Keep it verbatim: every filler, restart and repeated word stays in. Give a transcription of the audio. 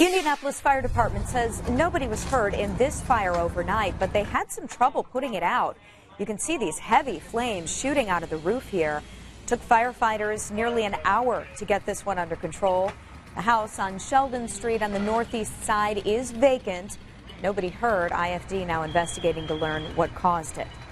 Indianapolis Fire Department says nobody was hurt in this fire overnight, but they had some trouble putting it out. You can see these heavy flames shooting out of the roof here. Took firefighters nearly an hour to get this one under control. The house on Sheldon Street on the northeast side is vacant. Nobody hurt. I F D now investigating to learn what caused it.